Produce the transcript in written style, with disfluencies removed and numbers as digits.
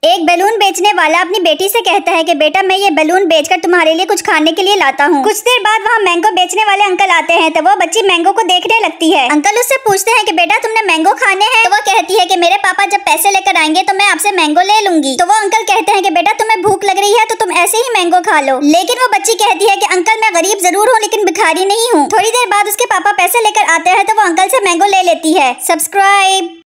एक बैलून बेचने वाला अपनी बेटी से कहता है कि बेटा मैं ये बैलून बेचकर तुम्हारे लिए कुछ खाने के लिए लाता हूँ। कुछ देर बाद वहाँ मैंगो बेचने वाले अंकल आते हैं तो वो बच्ची मैंगो को देखने लगती है। अंकल उससे पूछते हैं कि बेटा तुमने मैंगो खाने हैं? तो वो कहती है कि मेरे पापा जब पैसे लेकर आएंगे तो मैं आपसे मैंगो ले लूंगी। तो वो अंकल कहते हैं कि बेटा तुम्हें भूख लग रही है तो तुम ऐसे ही मैंगो खा लो। लेकिन वो बच्ची कहती है कि अंकल मैं गरीब जरूर हूँ लेकिन भिखारी नहीं हूँ। थोड़ी देर बाद उसके पापा पैसे लेकर आते हैं तो वो अंकल से मैंगो ले लेती है। सब्सक्राइब।